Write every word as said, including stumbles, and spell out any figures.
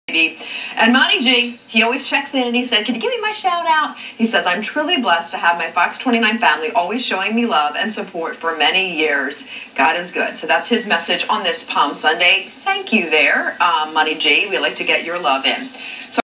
And Monty G, he always checks in and he said, can you give me my shout out? He says, I'm truly blessed to have my Fox twenty-nine family always showing me love and support for many years. God is good. So that's his message on this Palm Sunday. Thank you there, um, Monty G. We like to get your love in. So